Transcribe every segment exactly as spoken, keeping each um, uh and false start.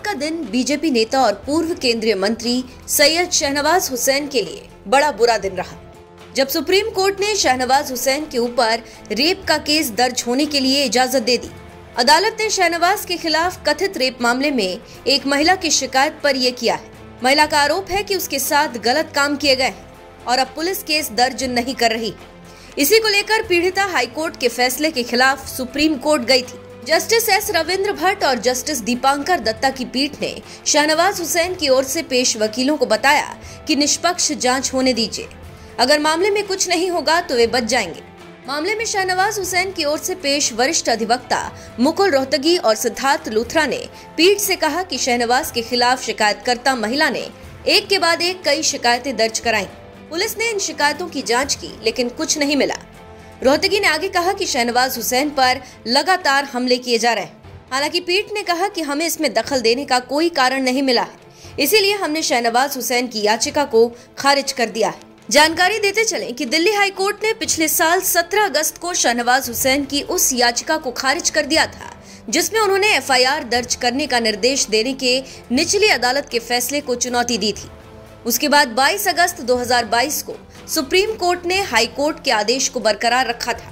का दिन बीजेपी नेता और पूर्व केंद्रीय मंत्री सैयद शहनवाज हुसैन के लिए बड़ा बुरा दिन रहा, जब सुप्रीम कोर्ट ने शहनवाज हुसैन के ऊपर रेप का केस दर्ज होने के लिए इजाजत दे दी। अदालत ने शहनवाज के खिलाफ कथित रेप मामले में एक महिला की शिकायत पर यह किया है। महिला का आरोप है कि उसके साथ गलत काम किए गए हैं और अब पुलिस केस दर्ज नहीं कर रही। इसी को लेकर पीड़िता हाईकोर्ट के फैसले के खिलाफ सुप्रीम कोर्ट गई थी। जस्टिस एस रविंद्र भट्ट और जस्टिस दीपांकर दत्ता की पीठ ने शहनवाज हुसैन की ओर से पेश वकीलों को बताया कि निष्पक्ष जांच होने दीजिए, अगर मामले में कुछ नहीं होगा तो वे बच जाएंगे। मामले में शहनवाज हुसैन की ओर से पेश वरिष्ठ अधिवक्ता मुकुल रोहतगी और सिद्धार्थ लूथरा ने पीठ से कहा कि शहनवाज के खिलाफ शिकायतकर्ता महिला ने एक के बाद एक कई शिकायतें दर्ज कराईं। पुलिस ने इन शिकायतों की जांच की, लेकिन कुछ नहीं मिला। रोहतगी ने आगे कहा कि शहनवाज हुसैन पर लगातार हमले किए जा रहे हैं। हालांकि पीठ ने कहा कि हमें इसमें दखल देने का कोई कारण नहीं मिला है, इसीलिए हमने शहनवाज हुसैन की याचिका को खारिज कर दिया है। जानकारी देते चलें कि दिल्ली हाई कोर्ट ने पिछले साल सत्रह अगस्त को शहनवाज हुसैन की उस याचिका को खारिज कर दिया था जिसमें उन्होंने एफ आई आर दर्ज करने का निर्देश देने के निचली अदालत के फैसले को चुनौती दी थी। उसके बाद बाईस अगस्त दो हज़ार बाईस को सुप्रीम कोर्ट ने हाई कोर्ट के आदेश को बरकरार रखा था।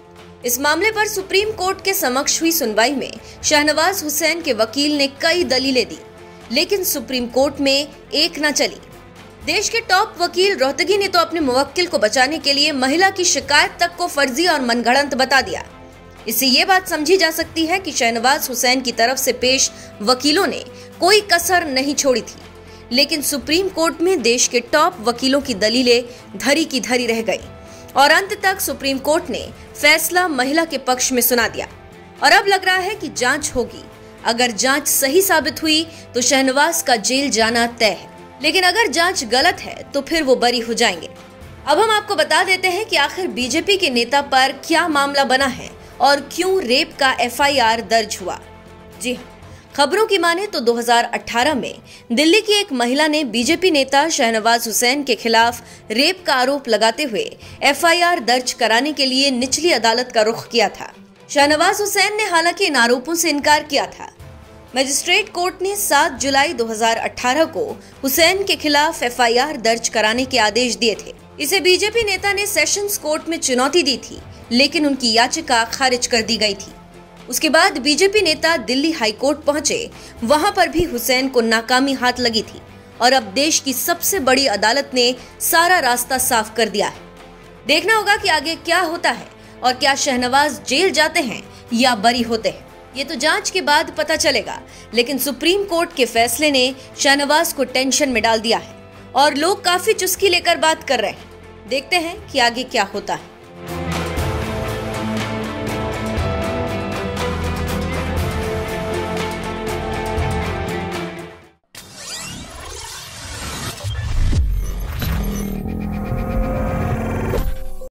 इस मामले पर सुप्रीम कोर्ट के समक्ष हुई सुनवाई में शहनवाज हुसैन के वकील ने कई दलीलें दी, लेकिन सुप्रीम कोर्ट में एक न चली। देश के टॉप वकील रोहतगी ने तो अपने मुवक्किल को बचाने के लिए महिला की शिकायत तक को फर्जी और मनगढ़ंत बता दिया। इससे ये बात समझी जा सकती है कि शहनवाज हुसैन की तरफ से पेश वकीलों ने कोई कसर नहीं छोड़ी थी, लेकिन सुप्रीम कोर्ट में देश के टॉप वकीलों की दलीलें धरी की धरी रह गई और अंत तक सुप्रीम कोर्ट ने फैसला महिला के पक्ष में सुना दिया। और अब लग रहा है कि जांच होगी। अगर जांच सही साबित हुई तो शहनवाज का जेल जाना तय है, लेकिन अगर जांच गलत है तो फिर वो बरी हो जाएंगे। अब हम आपको बता देते हैं कि आखिर बीजेपी के नेता पर क्या मामला बना है और क्यों रेप का एफ आई आर दर्ज हुआ। जी हाँ, खबरों की माने तो दो हज़ार अठारह में दिल्ली की एक महिला ने बीजेपी नेता शहनवाज हुसैन के खिलाफ रेप का आरोप लगाते हुए एफ आई आर दर्ज कराने के लिए निचली अदालत का रुख किया था। शहनवाज हुसैन ने हालांकि इन आरोपों से इनकार किया था। मजिस्ट्रेट कोर्ट ने सात जुलाई दो हज़ार अठारह को हुसैन के खिलाफ एफ आई आर दर्ज कराने के आदेश दिए थे। इसे बीजेपी नेता ने सेशंस कोर्ट में चुनौती दी थी, लेकिन उनकी याचिका खारिज कर दी गई थी। उसके बाद बीजेपी नेता दिल्ली हाई कोर्ट पहुंचे, वहां पर भी हुसैन को नाकामी हाथ लगी थी और अब देश की सबसे बड़ी अदालत ने सारा रास्ता साफ कर दिया है। देखना होगा कि आगे क्या होता है और क्या शहनवाज जेल जाते हैं या बरी होते हैं, ये तो जांच के बाद पता चलेगा। लेकिन सुप्रीम कोर्ट के फैसले ने शहनवाज को टेंशन में डाल दिया है और लोग काफी चुस्की लेकर बात कर रहे हैं। देखते हैं कि आगे क्या होता है।